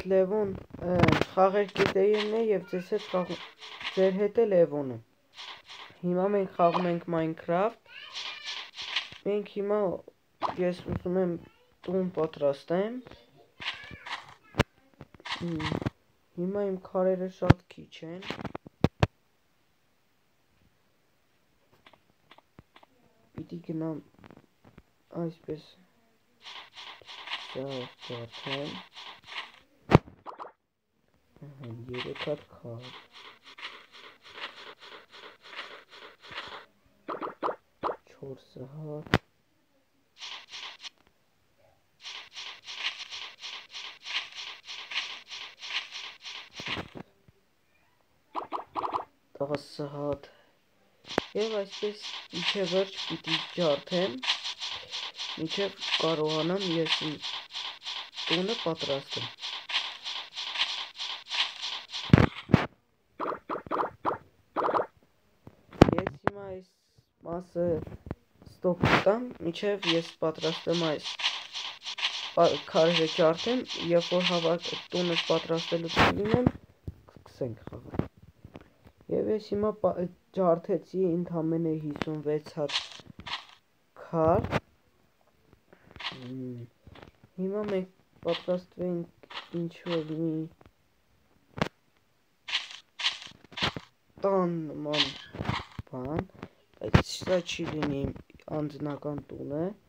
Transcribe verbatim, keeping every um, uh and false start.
Լևոն խաղեր գիտեին է և ձեզ հետ խաղում ձեր հետ է Լևոնը։ Հիմա մենք խաղում ենք Minecraft։ Մենք հիմա ես ուզում եմ տուն պատրաստեմ։ Հիմա իմ քարերը շատ քիչ են։ Պիտի գնամ այսպես ջարդեմ։ Երեք հատ քար։ Չորս հատ։ Տասը հատ։ Եվ այսպես իջե վերջ պիտի ջարդեմ, մինչև կարողանամ ես իմ տունը պատրաստեմ։ Ես հիմա այս մասը ստոպ կտամ, մինչև ես պատրաստեմ այս քարերը ջարդեմ, երբ որ հավաք տունս պատրաստելուց լինեմ, սկսենք խաղալ։ Եվ ես հիմա ջարդեցի ընդամենը հիսունվեց հատ քար։ Հիմա մենք պատրաստվենք ինչ-որ մի տան նման բան, բայց սա չի լինի անձնական տունը։